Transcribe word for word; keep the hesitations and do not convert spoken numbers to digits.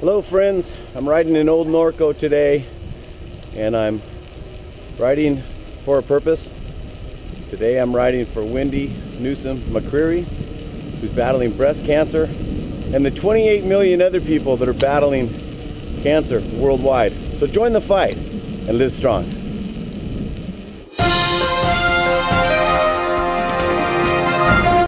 Hello friends, I'm riding in Old Norco today, and I'm riding for a purpose. Today I'm riding for Wendy Newsom McCreary, who's battling breast cancer, and the twenty-eight million other people that are battling cancer worldwide. So join the fight and live strong.